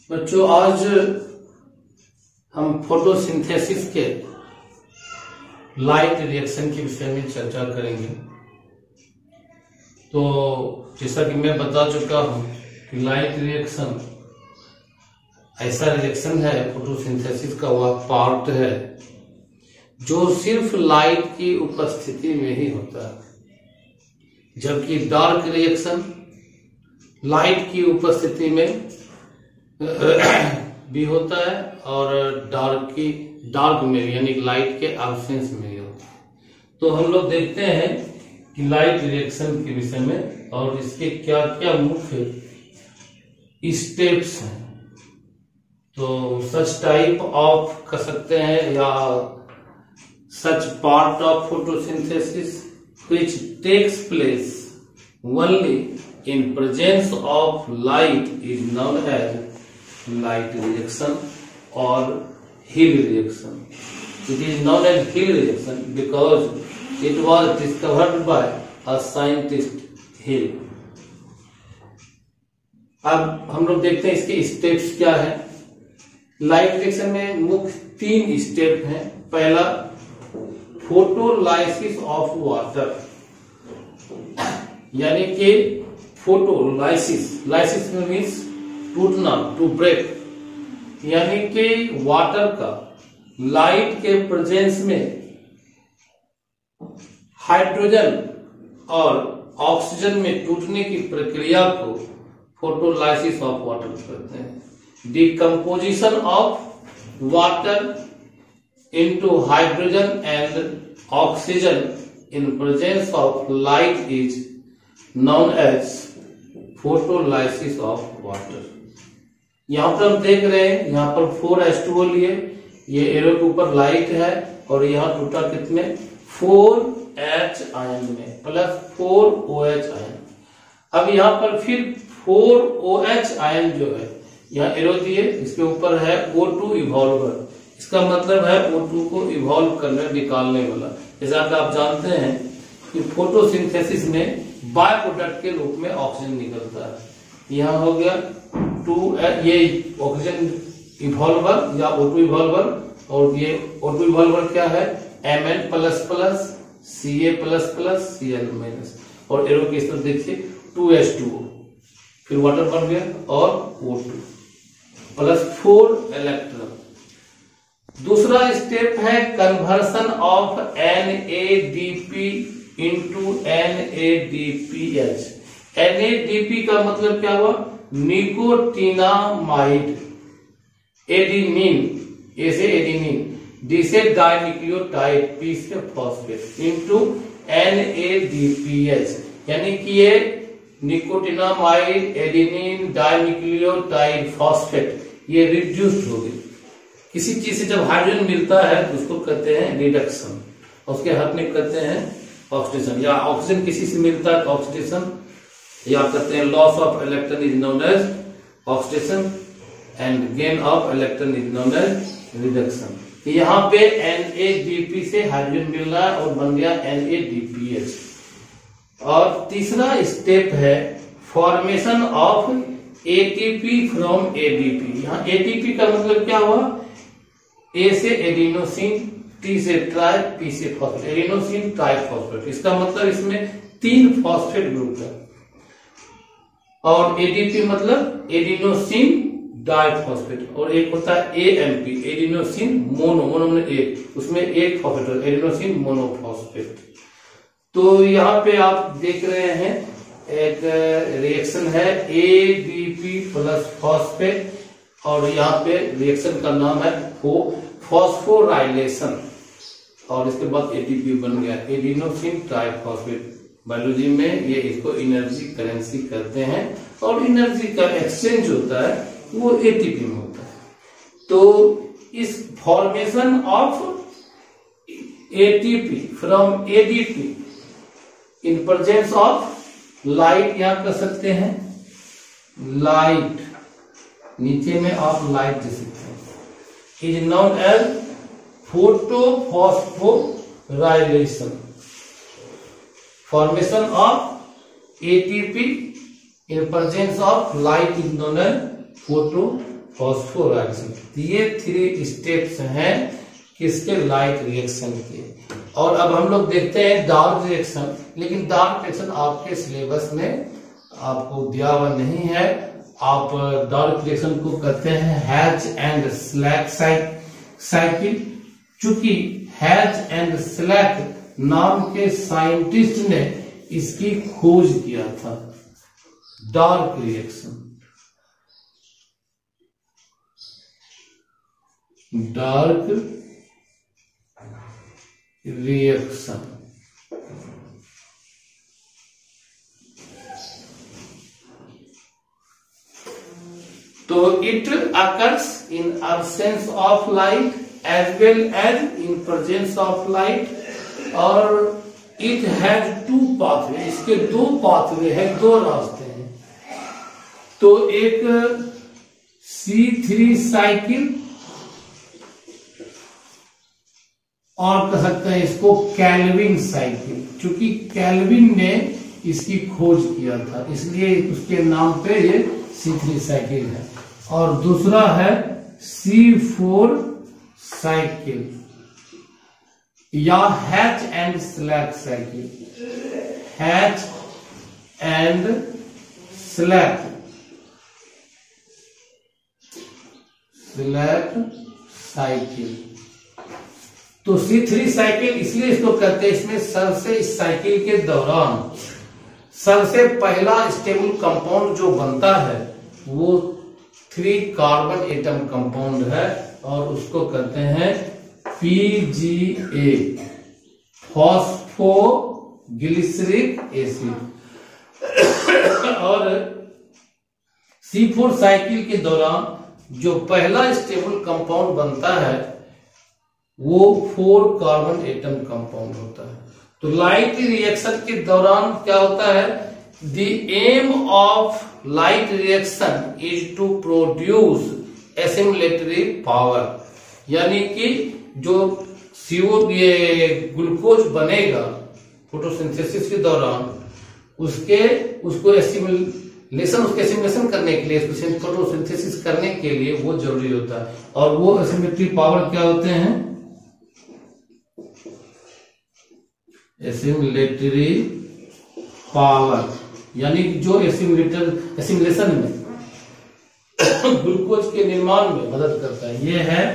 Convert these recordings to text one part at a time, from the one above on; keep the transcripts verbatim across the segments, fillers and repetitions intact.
बच्चों, आज हम फोटोसिंथेसिस के लाइट रिएक्शन के विषय में चर्चा करेंगे। तो जैसा कि मैं बता चुका हूं कि लाइट रिएक्शन ऐसा रिएक्शन है, फोटोसिंथेसिस का वह पार्ट है जो सिर्फ लाइट की उपस्थिति में ही होता है, जबकि डार्क रिएक्शन लाइट की उपस्थिति में भी होता है और डार्क की डार्क में यानी लाइट के एब्सेंस में भी होता है। तो हम लोग देखते हैं कि लाइट रिएक्शन के विषय में और इसके क्या क्या मुख्य स्टेप्स हैं। तो सच टाइप ऑफ कर सकते हैं या such part of photosynthesis which takes place only in presence of light is known as light reaction or Hill reaction. It is known as Hill reaction because it was discovered by a scientist Hill. अब हम लोग देखते हैं इसके steps क्या है। Light reaction में मुख्य तीन स्टेप हैं। पहला, फोटोलाइसिस ऑफ वाटर, यानी कि फोटोलाइसिस, लाइसिस में मीन्स टूटना, टू ब्रेक, यानी कि वाटर का लाइट के प्रेजेंस में हाइड्रोजन और ऑक्सीजन में टूटने की प्रक्रिया को फोटोलाइसिस ऑफ वाटर कहते हैं। Decomposition of water into hydrogen and oxygen in presence of light is known as photolysis of water. यहाँ पर हम देख रहे हैं, यहाँ पर फोर एच टू ओ लिए, ये एरो के ऊपर लाइट है और यहाँ टूटा कितने, फोर एच आयन में plus four O H ion. अब यहाँ पर फिर फोर ओ एच आयन जो है यहाँ एरो दिए, इसके ऊपर है ओ टू इवॉल्वर। इसका मतलब है ओ टू को इवॉल्व करने निकालने वाला। जैसा कि आप जानते हैं कि फोटोसिंथेसिस में बाय प्रोडक्ट के रूप में ऑक्सीजन निकलता है। यहाँ हो गया टू, ये ऑक्सीजन इवॉल्वर या ओ टू इवॉल्वर, और ये ओ टू इवॉल्वर क्या है, M N plus plus C A plus plus C L minus, और एरो की तरफ देखिए टू एच टू ओ, फिर वाटर बन गया और O two plus four electron. दूसरा स्टेप है conversion of N A D P into N A D P H. N A D P का मतलब क्या हुआ, निकोटिनामाइड, एडिनिन, ए से एडिनिन, डी से डाइन्यूक्लियोटाइड, पी से phosphate, into N A D P H, यानी कि ये निकोटिनामाइड, एडिनिन, डाइन्यूक्लियोटाइड, फॉस्फेट ये रिड्यूस्ड हो गई। किसी चीज से जब हाइड्रोजन मिलता है तो उसको कहते हैं रिडक्शन, उसके हद में कहते हैं ऑक्सीडेशन, या ऑक्सीजन किसी से मिलता है तो ऑक्सीडेशन, या कहते हैं loss of electron is known as oxidation and gain of electron is known as reduction. यहाँ पे एन ए डी पी से हाइड्रोजन मिल रहा है और बन गया N A D P H. और तीसरा स्टेप है formation of A T P from A D P. यहाँ ए टी पी का मतलब क्या हुआ, ए से एडिनोसिन, टी से ट्राई, पी से फॉस्फेट, एडिनोसिन ट्राइफॉस्फेट। इसका मतलब इसमें तीन फॉस्फेट ग्रुप है। और एडीपी मतलब एडिनोसिन डाइफॉस्फेट, और एक होता है A M P, adenosine mono, mono में एक, उसमें एक फॉस्फेट, एडिनोसिन मोनोफॉस्फेट। तो यहाँ पे आप देख रहे हैं एक रिएक्शन है A D P plus phosphate, और यहाँ पे रिएक्शन का नाम है फॉस्फोराइलेशन, और इसके बाद एटीपी बन गया एडिनोसिन ट्राइफॉस्फेट। बायोलॉजी में ये इसको एनर्जी करेंसी कहते हैं, और एनर्जी का एक्सचेंज होता है वो एटीपी में होता है। तो इस formation of ATP from ADP in presence of light, यहां कर सकते हैं लाइट, नीचे में आप लाइट दे सकते हैं, is known as photophosphorylation. Formation of ATP in presence of light is known as photolysis. Phosphorylation. ये थ्री स्टेप्स हैं किसके, लाइट रिएक्शन के। और अब हम लोग देखते हैं डार्क रिएक्शन, लेकिन डार्क रिएक्शन आपके सिलेबस में आपको दिया हुआ नहीं है। आप डार्क रिएक्शन को कहते हैं हैच एंड स्लैक साइकिल। चूंकि हैच एंड स्लैक नाम के साइंटिस्ट ने इसकी खोज किया था, डार्क रिएक्शन, डार्क रिएक्शन। तो it occurs in absence of light as well as in presence of light. और इट हैज टू पाथवे, इसके दो पाथवे है, दो रास्ते हैं। तो एक सी थ्री साइकिल और कह सकते हैं इसको कैल्विन साइकिल। चूंकि कैल्विन ने इसकी खोज किया था इसलिए उसके नाम पे ये सी थ्री साइकिल है। और दूसरा है सी फोर साइकिल या Hatch and Slack cycle, Hatch and Slack Slack cycle. तो सी थ्री साइकिल इसलिए इसको कहते हैं, इसमें सबसे इस साइकिल के दौरान सबसे पहला स्टेबल कंपाउंड जो बनता है वो थ्री कार्बन एटम कंपाउंड है और उसको कहते हैं पीजीए, फॉस्फोग्लिसरिक एसिड। और सी फोर साइकिल के दौरान जो पहला स्टेबल कंपाउंड बनता है वो फोर कार्बन एटम कंपाउंड होता है। तो लाइट रिएक्शन के दौरान क्या होता है, the aim of light reaction is to produce assimilatory power, यानी कि जो सीओ ये ग्लूकोज बनेगा फोटोसिंथेसिस के दौरान उसके उसको एसिमिलेशन उसके एसिमिलेशन करने के लिए, फोटोसिंथेसिस करने के लिए वो जरूरी होता है। और वो एसिमिलेटरी पावर क्या होते हैं, एसिमिलेटरी पावर, यानी कि जो एसिमिलेटर एसिमिलेशन में ग्लूकोज के निर्माण में मदद करता है, ये है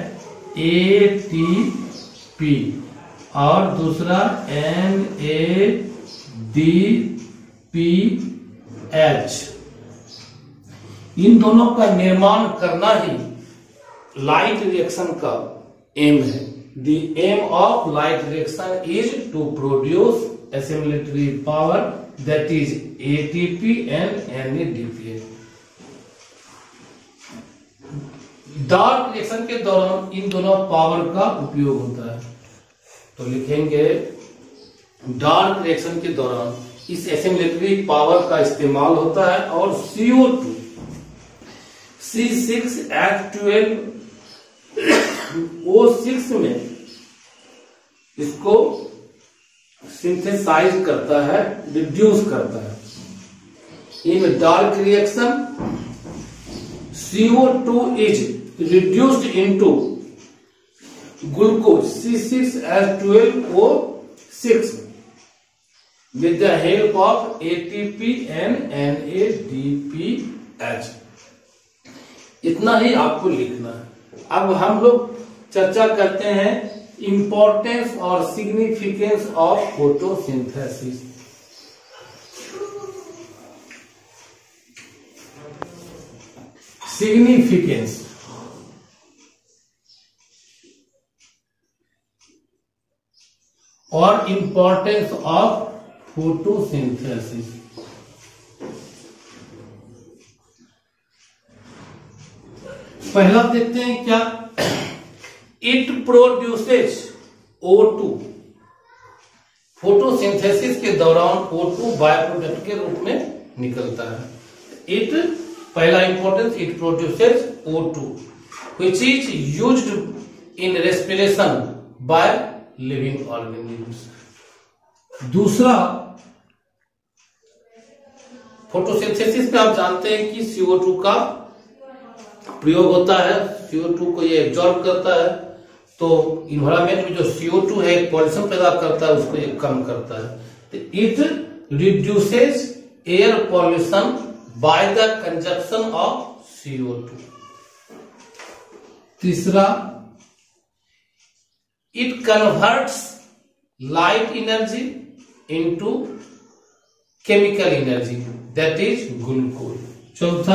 एटीपी और दूसरा N A D P H. इन दोनों का निर्माण करना ही लाइट रिएक्शन का एम है। The aim of light reaction is to produce assimilatory power, that is A T P and N A D P H। Dark reaction के दौरान इन दोनों पावर का उपयोग होता है। तो लिखेंगे डार्क रिएक्शन के दौरान इस एसिमिलेटरी पावर का इस्तेमाल होता है और C O two C six H twelve O six में इसको सिंथेसाइज करता है, रिड्यूस करता है। In dark reaction C O two is reduced into glucose C six H twelve O six with the help of A T P and N A D P H। इतना ही आपको लिखना है। अब हम लोग चर्चा करते हैं इंपॉर्टेंस और सिग्निफिकेंस ऑफ फोटोसिंथेसिस। सिग्निफिकेंस और इंपॉर्टेंस ऑफ फोटोसिंथेसिस। पहला देखते हैं क्या, it produces O two. Photosynthesis के दौरान ओ टू बाय प्रोडक्ट के रूप में निकलता है। इट पहला importance, it produces O two which is used in respiration by living organisms. दूसरा, फोटोसिंथेसिस में आप जानते हैं कि सी ओ टू का प्रयोग होता है, सी ओ टू को ये एब्जॉर्ब करता है, तो इन्वायरमेंट में जो सी ओ टू है पॉल्यूशन पैदा करता है उसको ये कम करता है। It reduces air pollution by the consumption of C O two. तीसरा, it converts light energy into chemical energy that is glucose. चौथा,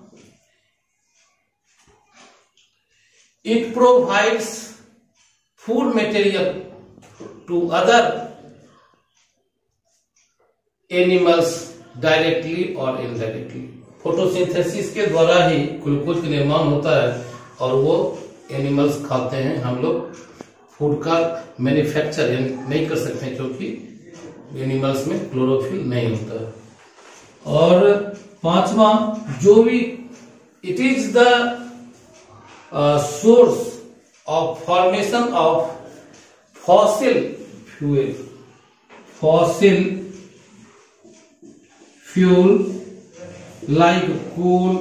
it provides food material to other animals directly or indirectly। Photosynthesis के द्वारा ही glucose का निर्माण होता है और वो एनिमल्स खाते हैं। हम लोग फूड का मैन्युफैक्चर नहीं कर सकते हैं क्योंकि एनिमल्स में क्लोरोफिल नहीं होता है। और पांचवा, जो भी it is the source of formation of fossil fuel fossil fuel like coal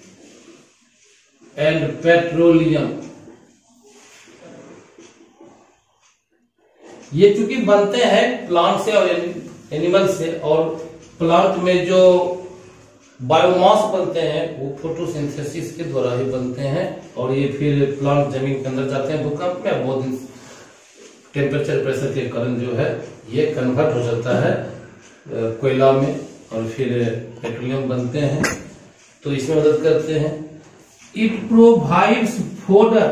and petroleum. ये चूंकि बनते हैं प्लांट से और एनिमल से, और प्लांट में जो बायोमास बनते हैं वो फोटोसिंथेसिस के द्वारा ही बनते हैं, और ये फिर प्लांट जमीन के अंदर जाते हैं भूकंप में, बहुत दिन टेम्परेचर प्रेशर के कारण जो है ये कन्वर्ट हो जाता है कोयला में और फिर पेट्रोलियम बनते हैं, तो इसमें मदद करते हैं। इट प्रोवाइड्स फोडर,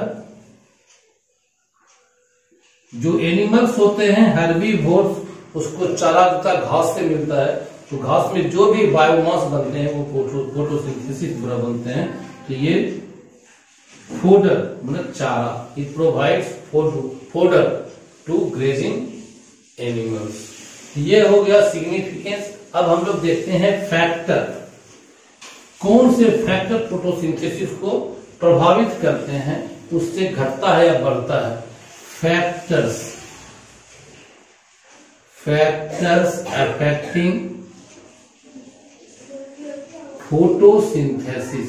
जो एनिमल्स होते हैं हर्बीवोर्स उसको चारा तथा घास से मिलता है, तो घास में जो भी बायोमास बनते हैं वो फोटो फोटोसिंथेसिस द्वारा बनते हैं, तो ये फोडर मतलब चारा। It provides fodder to grazing animals. ये हो गया सिग्निफिकेंस। अब हम लोग देखते हैं फैक्टर, कौन से फैक्टर फोटोसिंथेसिस को प्रभावित करते हैं, उससे घटता है या बढ़ता है। Factors factors affecting photosynthesis.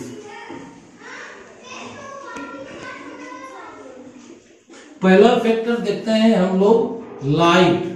पहला फैक्टर देखते हैं हम लोग लाइट।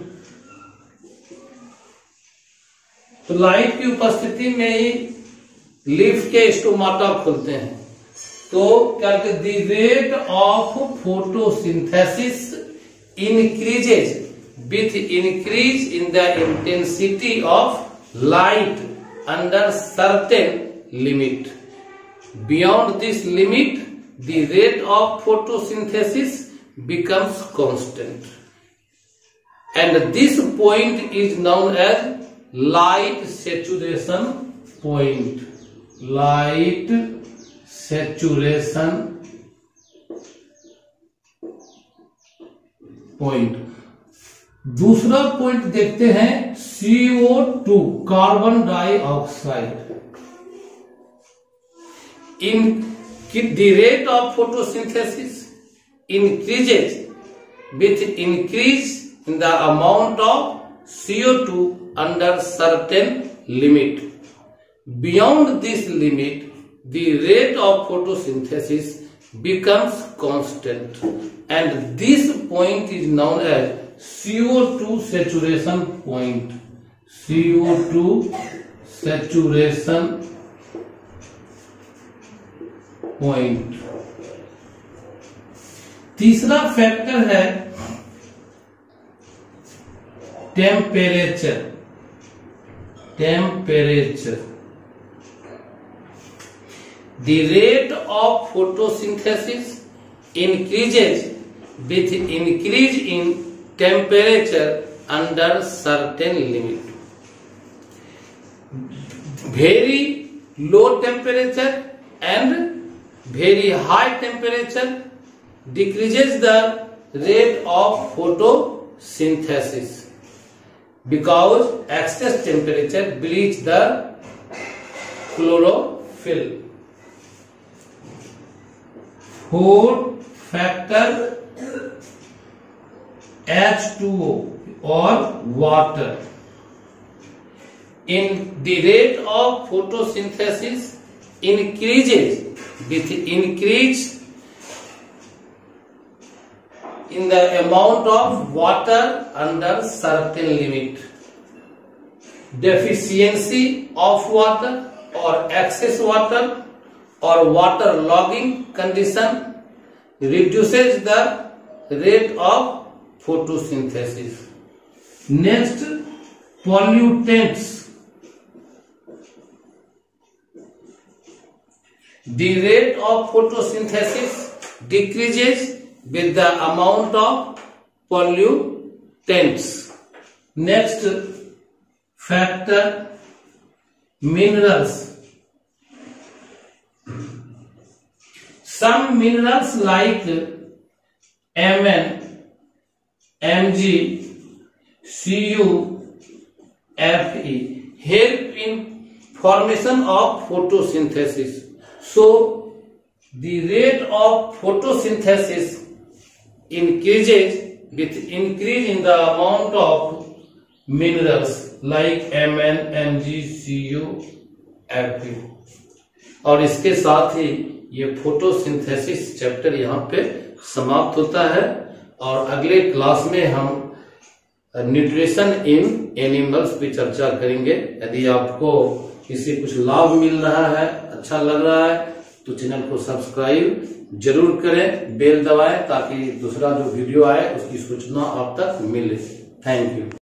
तो लाइट की उपस्थिति में ही लीफ के स्टोमाटा खुलते हैं, तो क्या कहते हैं, the rate of photosynthesis increases with increase in the intensity of light under certain limit. Beyond this limit, the rate of photosynthesis becomes constant, and this point is known as light saturation point. Light saturation point. दूसरा point देखते हैं C O two, carbon dioxide. In the rate of photosynthesis increases with increase in the amount of C O two under certain limit. Beyond this limit the rate of photosynthesis becomes constant, and this point is known as C O two saturation point. C O two saturation point. तीसरा factor है temperature. Temperature The rate of photosynthesis increases with increase in temperature under certain limit. Very low temperature and very high temperature decreases the rate of photosynthesis, because excess temperature bleach the chlorophyll. Fourth factor H two O or water. In the rate of photosynthesis increases with increase in the amount of water under certain limit. Deficiency of water or excess water or water logging condition reduces the rate of photosynthesis. Next, pollutants. The rate of photosynthesis decreases with the amount of pollutants. Next factor, minerals. Some minerals like Mn, Mg, Cu, Fe help in formation of photosynthesis. So the rate of photosynthesis increases with increase in the amount of minerals like Mn, Mg, Cu, Fe. और इसके साथ ही ये photosynthesis chapter यहाँ पे समाप्त होता है और अगले क्लास में हम न्यूट्रिशन इन एनिमल्स पे चर्चा करेंगे। यदि आपको इससे कुछ लाभ मिल रहा है, अच्छा लग रहा है, तो चैनल को सब्सक्राइब जरूर करें, बेल दबाएं ताकि दूसरा जो वीडियो आए उसकी सूचना आप तक मिले। Thank you.